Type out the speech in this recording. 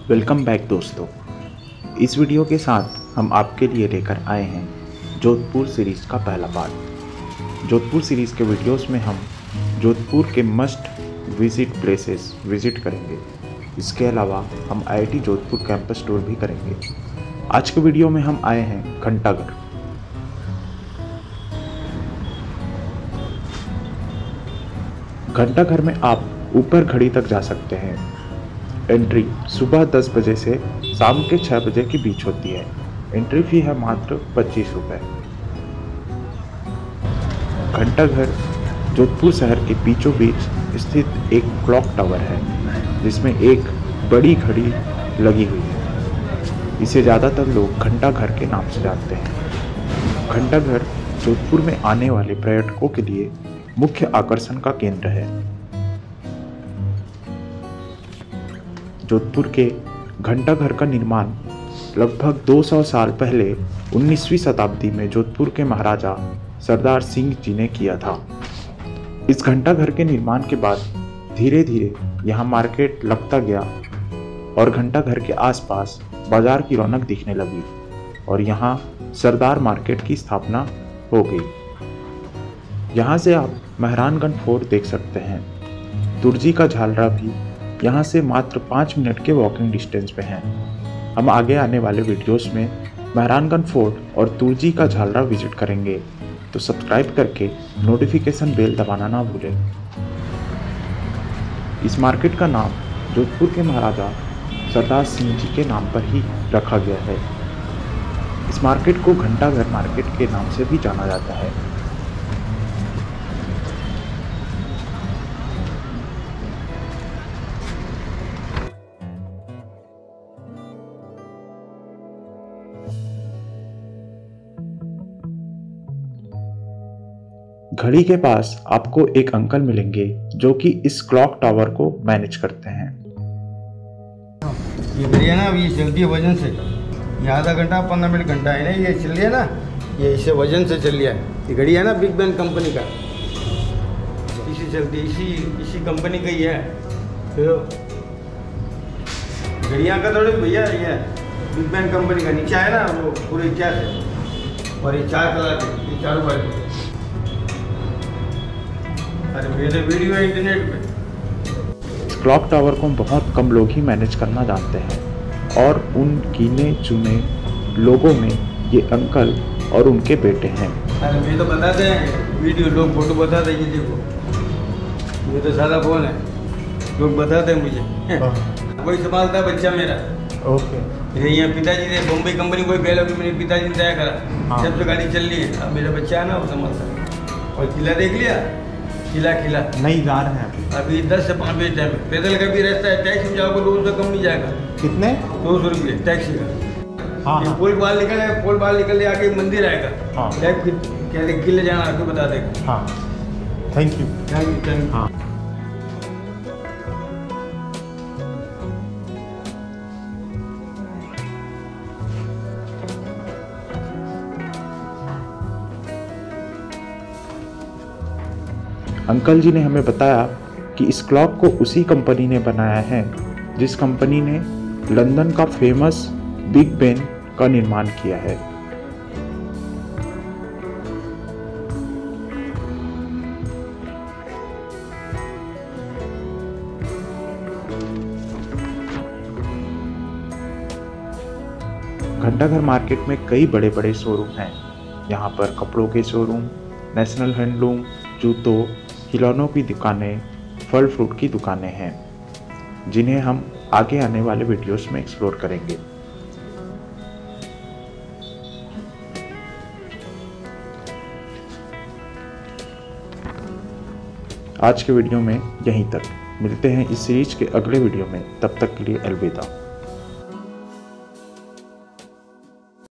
Welcome back दोस्तों। इस video के साथ हम आपके लिए लेकर आए हैं जोधपुर सीरीज़ का पहला पार्ट। जोधपुर सीरीज़ के वीडियोस में हम जोधपुर के मस्ट विजिट प्लेसेस विजिट करेंगे। इसके अलावा हम IIT जोधपुर कैंपस टूर भी करेंगे। आज के वीडियो में हम आए हैं घंटाघर। घंटाघर में आप ऊपर घड़ी तक जा सकते हैं। एंट्री सुबह 10 बजे से शाम के 6 बजे के बीच होती है। एंट्री फी है मात्र 25 रुपये। घंटाघर जोधपुर शहर के बीचों बीच स्थित एक क्लॉक टावर है जिसमें एक बड़ी घड़ी लगी हुई है। इसे ज़्यादातर लोग घंटाघर के नाम से जानते हैं। घंटाघर जोधपुर में आने वाले पर्यटकों के लिए मुख्य आकर्षण का केंद्र है। जोधपुर के घंटाघर का निर्माण लगभग 200 साल पहले 19वीं शताब्दी में जोधपुर के महाराजा सरदार सिंह जी ने किया था। इस घंटाघर के निर्माण के बाद धीरे धीरे यहाँ मार्केट लगता गया और घंटाघर के आसपास बाजार की रौनक दिखने लगी और यहाँ सरदार मार्केट की स्थापना हो गई। यहाँ से आप मेहरानगढ़ फोर्ट देख सकते हैं। तुर्जी का झालरा भी यहाँ से मात्र 5 मिनट के वॉकिंग डिस्टेंस पे हैं। हम आगे आने वाले वीडियोस में मेहरानगढ़ फोर्ट और तुर्जी का झालरा विजिट करेंगे, तो सब्सक्राइब करके नोटिफिकेशन बेल दबाना ना भूलें। इस मार्केट का नाम जोधपुर के महाराजा सरदार सिंह जी के नाम पर ही रखा गया है। इस मार्केट को घंटाघर मार्केट के नाम से भी जाना जाता है। घड़ी के पास आपको एक अंकल मिलेंगे जो कि इस क्लॉक टावर को मैनेज करते हैं। ये घड़ी है ना, ये चलती है वजन से। ये आधा घंटा 15 मिनट घंटा है ना, ये चल रही है ना, ये इसे वजन से चल रहा है। ये घड़ी है ना बिग बैन कंपनी का, इसी चलती है, इसी कंपनी का ही है। तो घड़ियाँ का थोड़े भैया ये बिग बैन कंपनी का नीचे है ना, वो पूरे इतिहास है। और ये 4 कलर के, ये चारों बार अरे मेरे वीडियो है इंटरनेट पे। क्लॉक टावर को बहुत कम लोग ही मैनेज करना जानते हैं और उन गिने चुने लोगों में ये अंकल और उनके बेटे हैं। अरे मैं तो बताते हैं, वीडियो लोग फोटो बताते हैं, ये देखो ये तो सादा फोन है, लोग बताते हैं मुझे। वही संभालता है बच्चा मेरा। ओके। मेरे यहाँ पिताजी ने बम्बई कंपनी कोई पहले भी मेरे पिताजी ने तय करा। जब से गाड़ी चल रही है, अब मेरा बच्चा है ना वो संभालता है। और किला देख लिया, किला नहीं जा रहे हैं अभी 10 से 5 बजे टाइम। पैदल का भी रास्ता है, टैक्सी में जाओगे तो उससे कम नहीं जाएगा। कितने? 200 रुपये टैक्सी का। हाँ। पुल बाहर निकल आके मंदिर आएगा। हाँ। क्या किले जाना आपको बता देगा। हाँ, थैंक यू। हाँ। अंकल जी ने हमें बताया कि इस क्लॉक को उसी कंपनी ने बनाया है जिस कंपनी ने लंदन का फेमस बिग बेन का निर्माण किया है। घंटाघर मार्केट में कई बड़े बड़े शोरूम हैं। यहाँ पर कपड़ों के शोरूम, नेशनल हैंडलूम, जूतों, खिलौनों की दुकानें, फल फ्रूट की दुकानें हैं जिन्हें हम आगे आने वाले वीडियोस में एक्सप्लोर करेंगे। आज के वीडियो में यहीं तक। मिलते हैं इस सीरीज के अगले वीडियो में, तब तक के लिए अलविदा।